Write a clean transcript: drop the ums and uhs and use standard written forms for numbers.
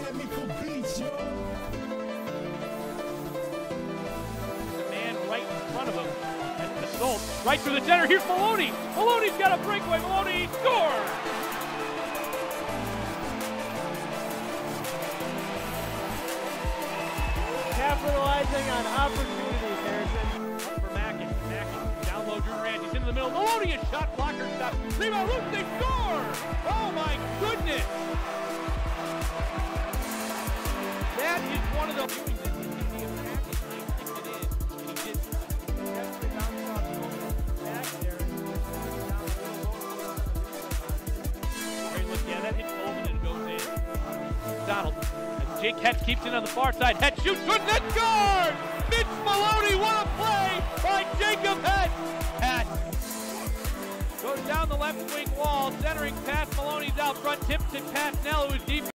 Man right in front of him. And the Schultz right through the center. Here's Maloney. Maloney's got a breakaway. Maloney scores. Capitalizing on opportunities, Harrison. For Mackin. Mackin down low, Drew Rand. He's into the middle. Maloney, a shot blocker stop. Rebound, loose, they score! Oh my goodness! That is one of the viewing that in the attack. It's 9-6 it is. And he did Definitely bounced off back there. look, yeah, that hits Coleman and it goes in. Donald. And Jake Hetch keeps it on the far side. Hetch shoots, good net guard! Mitch Maloney, what a play by Jacob Hetch! Hetch goes down the left wing wall, centering pass. Maloney's out front, tips and pass. Snell, who is deep.